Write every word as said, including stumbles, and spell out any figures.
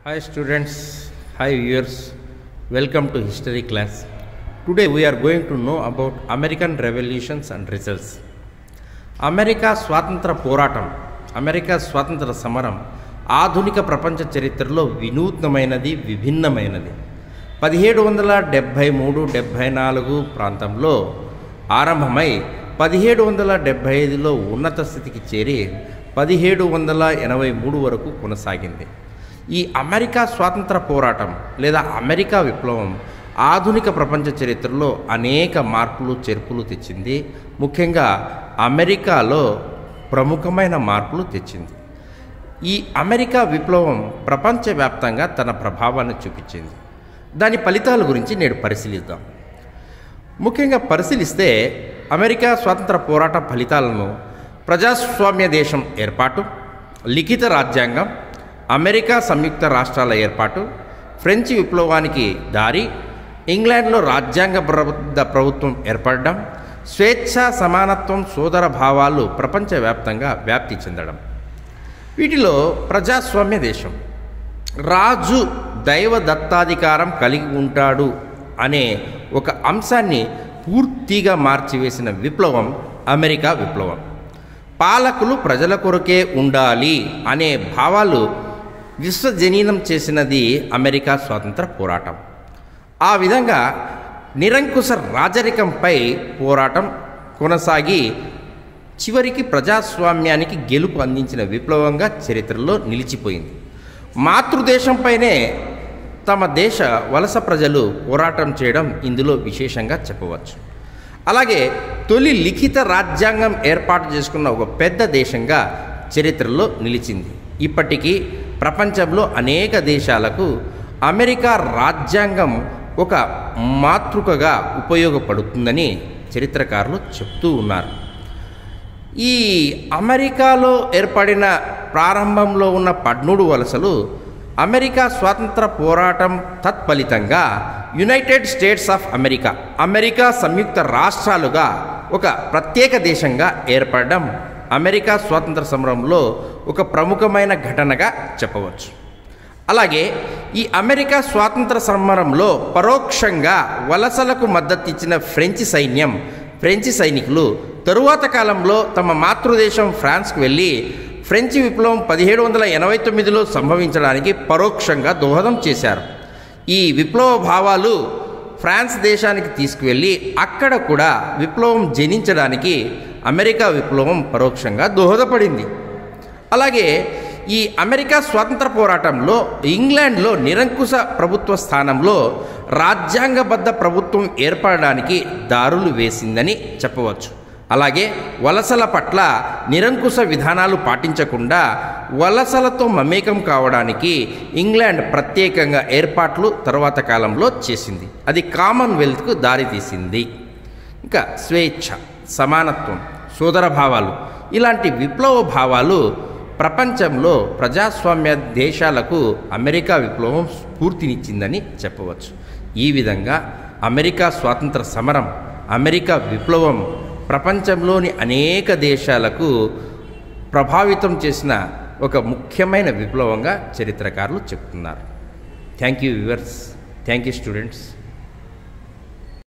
Hi students, hi viewers, welcome to history class. Today we are going to know about American revolutions and results. America స్వాతంత్ర పోరాటం, America స్వాతంత్ర సమరం ఆధునిక ప్రపంచ చరిత్రలో వినూత్నమైనది, విభిన్నమైనది. పదిహేడు వందల డెబ్భై మూడు డెబ్భై నాలుగు ప్రాంతంలో ఆరంభమై పదిహేడు వందల డెబ్భై ఐదులో ఉన్నత స్థితికి చేరి పదిహేడు వందల ఎనభై మూడు వరకు కొనసాగింది. ఈ అమెరికా స్వాతంత్ర పోరాటం లేదా అమెరికా విప్లవం ఆధునిక ప్రపంచ చరిత్రలో అనేక మార్పులు చేర్పులు తెచ్చింది. ముఖ్యంగా అమెరికాలో ప్రముఖమైన మార్పులు తెచ్చింది. ఈ అమెరికా విప్లవం ప్రపంచవ్యాప్తంగా తన ప్రభావాన్ని చూపించింది. దాని ఫలితాల గురించి నేడు పరిశీలిద్దాం. ముఖ్యంగా పరిశీలిస్తే అమెరికా స్వాతంత్ర పోరాట ఫలితాలను ప్రజాస్వామ్య దేశం ఏర్పాటు, లిఖిత రాజ్యాంగం, అమెరికా సంయుక్త రాష్ట్రాల ఏర్పాటు, ఫ్రెంచ్ విప్లవానికి దారి, ఇంగ్లాండ్లో రాజ్యాంగబద్ధ ప్రభుత్వం ఏర్పడడం, స్వేచ్ఛ, సమానత్వం, సోదర భావాలు ప్రపంచవ్యాప్తంగా వ్యాప్తి చెందడం. వీటిలో ప్రజాస్వామ్య దేశం రాజు దైవ దత్తాధికారం కలిగి ఉంటాడు అనే ఒక అంశాన్ని పూర్తిగా మార్చివేసిన విప్లవం అమెరికా విప్లవం. పాలకులు ప్రజల కొరకే ఉండాలి అనే భావాలు విశ్వజనీనం చేసినది అమెరికా స్వాతంత్ర పోరాటం. ఆ విధంగా నిరంకుశ రాజరికంపై పోరాటం కొనసాగి చివరికి ప్రజాస్వామ్యానికి గెలుపు అందించిన విప్లవంగా చరిత్రలో నిలిచిపోయింది. మాతృదేశంపైనే తమ దేశ వలస ప్రజలు పోరాటం చేయడం ఇందులో విశేషంగా చెప్పవచ్చు. అలాగే తొలి లిఖిత రాజ్యాంగం ఏర్పాటు చేసుకున్న ఒక పెద్ద దేశంగా చరిత్రలో నిలిచింది. ఇప్పటికీ ప్రపంచంలో అనేక దేశాలకు అమెరికా రాజ్యాంగం ఒక మాతృకగా ఉపయోగపడుతుందని చరిత్రకారులు చెప్తూ ఉన్నారు. ఈ అమెరికాలో ఏర్పడిన ప్రారంభంలో ఉన్న పద్మూడు వలసలు అమెరికా స్వాతంత్ర పోరాటం తత్ఫలితంగా United States of America, America సంయుక్త రాష్ట్రాలుగా ఒక ప్రత్యేక దేశంగా ఏర్పడడం అమెరికా స్వాతంత్ర సమరంలో ఒక ప్రముఖమైన ఘటనగా చెప్పవచ్చు. అలాగే ఈ అమెరికా స్వాతంత్ర సమరంలో పరోక్షంగా వలసలకు మద్దతిచ్చిన ఫ్రెంచ్ సైన్యం, ఫ్రెంచ్ సైనికులు తరువాత కాలంలో తమ మాతృదేశం ఫ్రాన్స్కు వెళ్ళి ఫ్రెంచ్ విప్లవం పదిహేడు వందల ఎనభై తొమ్మిదిలో సంభవించడానికి పరోక్షంగా దోహదం చేశారు. ఈ విప్లవ భావాలు ఫ్రాన్స్ దేశానికి తీసుకువెళ్ళి అక్కడ కూడా విప్లవం జనించడానికి అమెరికా విప్లవం పరోక్షంగా దోహదపడింది. అలాగే ఈ అమెరికా స్వాతంత్ర పోరాటంలో ఇంగ్లాండ్లో నిరంకుశ ప్రభుత్వ స్థానంలో రాజ్యాంగబద్ధ ప్రభుత్వం ఏర్పడడానికి దారులు వేసిందని చెప్పవచ్చు. అలాగే వలసల పట్ల నిరంకుశ విధానాలు పాటించకుండా వలసలతో మమేకం కావడానికి ఇంగ్లాండ్ ప్రత్యేకంగా ఏర్పాట్లు తర్వాత కాలంలో చేసింది. అది కామన్వెల్త్కు దారితీసింది. ఇంకా స్వేచ్ఛ, సమానత్వం, సోదర భావాలు ఇలాంటి విప్లవ భావాలు ప్రపంచంలో ప్రజాస్వామ్య దేశాలకు అమెరికా విప్లవం స్ఫూర్తినిచ్చిందని చెప్పవచ్చు. ఈ విధంగా అమెరికా స్వాతంత్ర సమరం, అమెరికా విప్లవం ప్రపంచంలోని అనేక దేశాలకు ప్రభావితం చేసిన ఒక ముఖ్యమైన విప్లవంగా చరిత్రకారులు చెప్తున్నారు. Thank you viewers, thank you students.